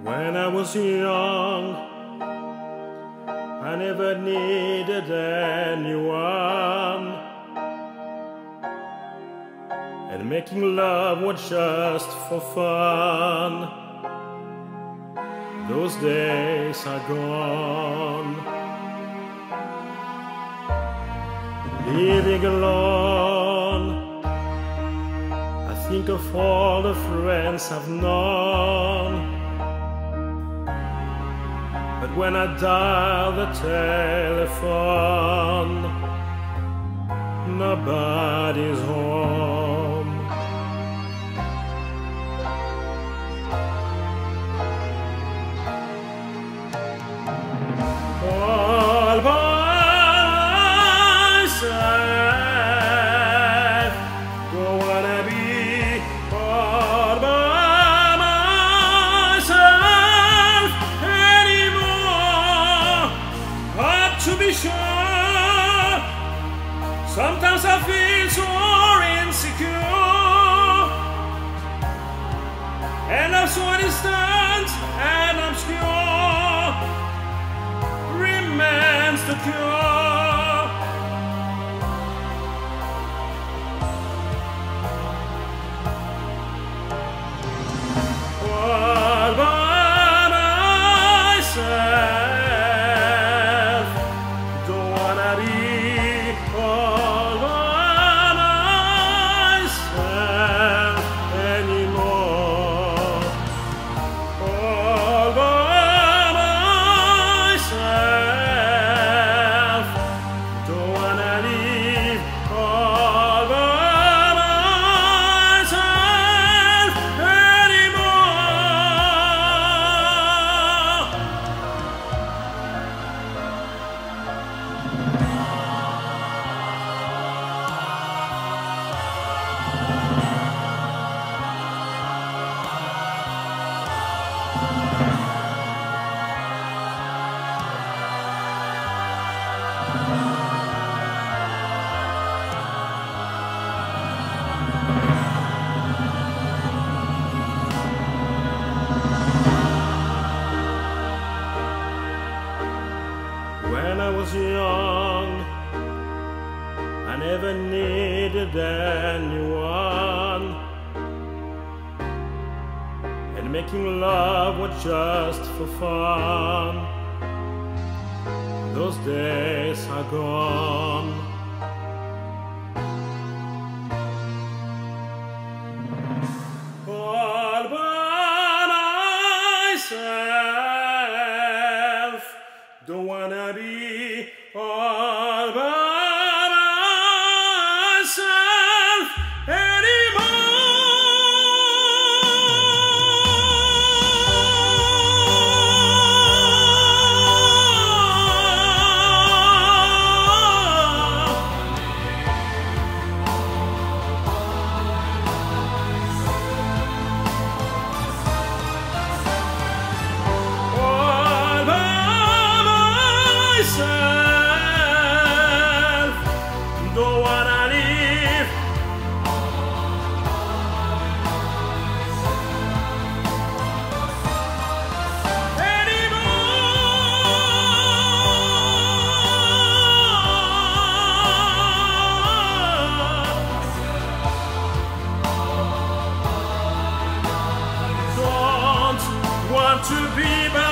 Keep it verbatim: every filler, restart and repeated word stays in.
When I was young, I never needed anyone, and making love was just for fun. Those days are gone. Living alone, I think of all the friends I've known. But when I dial the telephone, nobody's home. All by myself, don't wanna be all by myself anymore. But to be sure, sometimes I feel so insecure, and I'm so distant and obscure. Remains the cure. All by myself, don't wanna be all by myself anymore. All by myself, don't wanna live all by myself anymore. When I was young, I never needed anyone, and making love was just for fun. Those days are gone. All by myself, don't wanna be all by myself don't wanna live anymore. Don't want to be by